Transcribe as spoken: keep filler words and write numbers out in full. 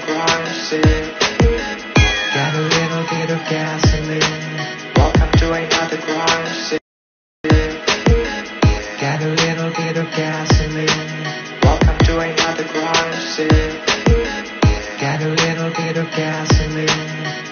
garage sale. Got a little bit of gasoline. Welcome to another garage sale. Got a little bit of gasoline. Welcome to another garage sale. Got a little bit of gasoline.